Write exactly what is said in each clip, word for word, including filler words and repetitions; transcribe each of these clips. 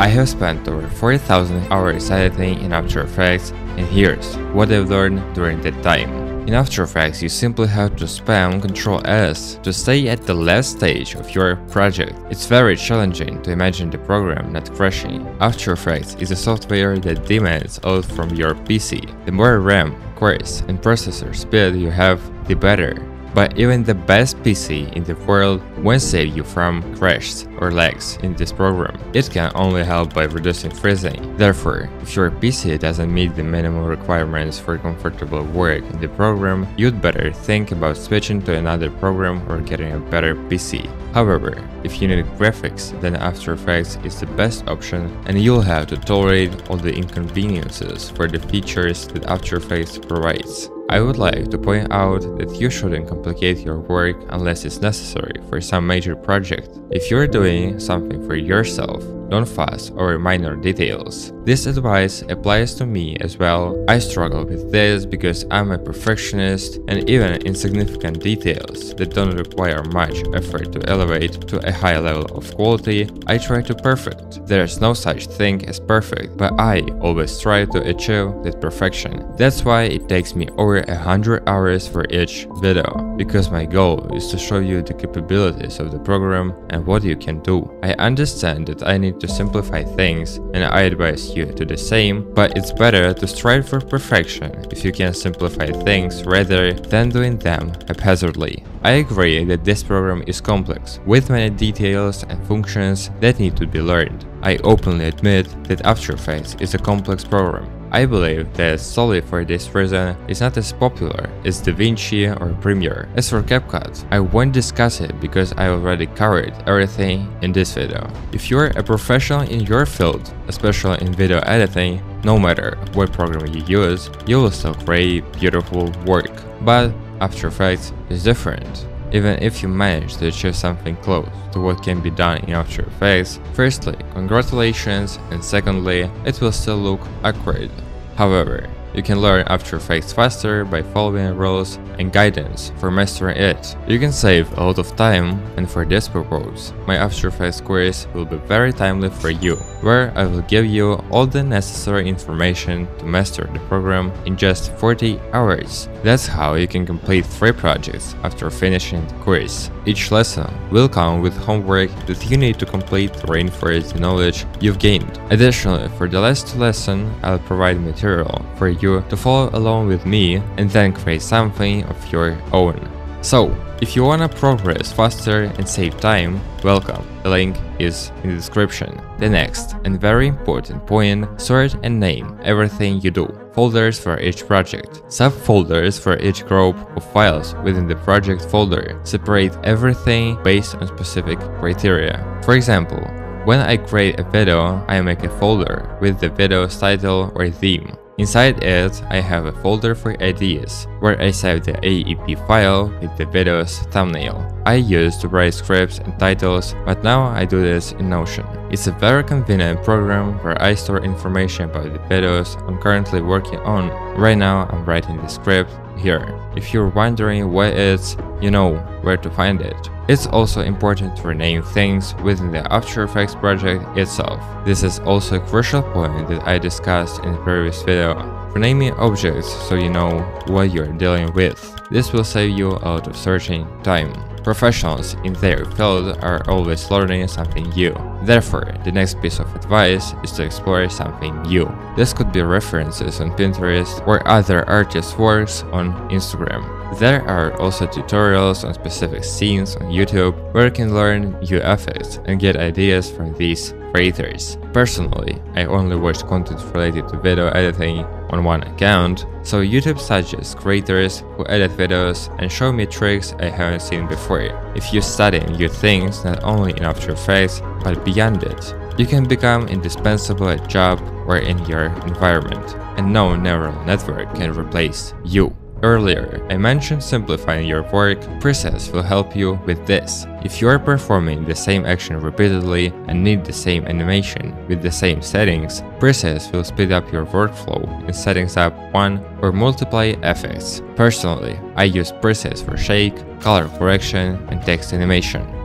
I have spent over forty thousand hours editing in After Effects, and here's what I've learned during that time. In After Effects, you simply have to spam control S to stay at the last stage of your project. It's very challenging to imagine the program not crashing. After Effects is a software that demands a lot from your P C. The more RAM, cores, and processor speed you have, the better. But even the best P C in the world won't save you from crashes or lags in this program. It can only help by reducing freezing. Therefore, if your P C doesn't meet the minimum requirements for comfortable work in the program, you'd better think about switching to another program or getting a better P C. However, if you need graphics, then After Effects is the best option, and you'll have to tolerate all the inconveniences for the features that After Effects provides. I would like to point out that you shouldn't complicate your work unless it's necessary for some major project. If you're doing something for yourself, don't fuss over minor details. This advice applies to me as well. I struggle with this because I'm a perfectionist, and even insignificant details that don't require much effort to elevate to a high level of quality, I try to perfect. There's no such thing as perfect, but I always try to achieve that perfection. That's why it takes me over a hundred hours for each video, because my goal is to show you the capabilities of the program and what you can do. I understand that I need to simplify things, and I advise you to the same, but it's better to strive for perfection if you can simplify things rather than doing them haphazardly. I agree that this program is complex, with many details and functions that need to be learned. I openly admit that After Effects is a complex program. I believe that solely for this reason it's not as popular as DaVinci or Premiere. As for CapCut, I won't discuss it because I already covered everything in this video. If you're a professional in your field, especially in video editing, no matter what program you use, you will still create beautiful work. But After Effects is different. Even if you manage to achieve something close to what can be done in After Effects, firstly, congratulations, and secondly, it will still look awkward. However, you can learn After Effects faster by following rules and guidance for mastering it. You can save a lot of time, and for this purpose, my After Effects course will be very timely for you, where I will give you all the necessary information to master the program in just forty hours. That's how you can complete three projects after finishing the course. Each lesson will come with homework that you need to complete to reinforce the knowledge you've gained. Additionally, for the last lesson, I'll provide material for you to follow along with me and then create something of your own. So, if you wanna progress faster and save time, welcome. The link is in the description. The next and very important point, sort and name everything you do. Folders for each project. Subfolders for each group of files within the project folder. Separate everything based on specific criteria. For example, when I create a video, I make a folder with the video's title or theme. Inside it, I have a folder for ideas, where I save the A E P file with the video's thumbnail. I used to write scripts and titles, but now I do this in Notion. It's a very convenient program where I store information about the videos I'm currently working on. Right now, I'm writing the script here. If you're wondering where it's, you know where to find it. It's also important to rename things within the After Effects project itself. This is also a crucial point that I discussed in the previous video. Renaming objects so you know what you're dealing with. This will save you a lot of searching time. Professionals in their field are always learning something new. Therefore, the next piece of advice is to explore something new. This could be references on Pinterest or other artists' works on Instagram. There are also tutorials on specific scenes on YouTube where you can learn new effects and get ideas from these creators. Personally, I only watch content related to video editing on one account, so YouTube suggests creators who edit videos and show me tricks I haven't seen before. If you study new things not only in After Effects but beyond it, you can become indispensable at job or in your environment, and no neural network can replace you. Earlier, I mentioned simplifying your work. Presets will help you with this. If you are performing the same action repeatedly and need the same animation with the same settings, presets will speed up your workflow in setting up one or multiple effects. Personally, I use presets for shake, color correction, and text animation.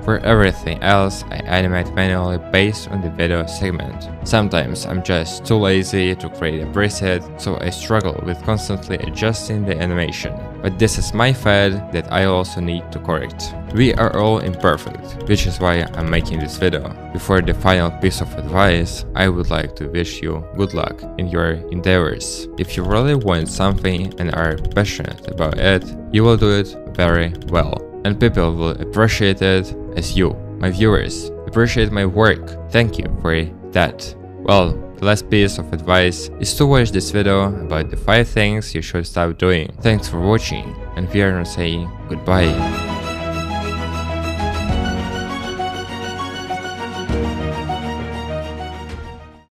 For everything else, I animate manually based on the video segment. Sometimes I'm just too lazy to create a preset, so I struggle with constantly adjusting the animation. But this is my fad that I also need to correct. We are all imperfect, which is why I'm making this video. Before the final piece of advice, I would like to wish you good luck in your endeavors. If you really want something and are passionate about it, you will do it very well. And people will appreciate it as you, my viewers, appreciate my work. Thank you for that. Well, the last piece of advice is to watch this video about the five things you should stop doing. Thanks for watching, and we are now saying goodbye.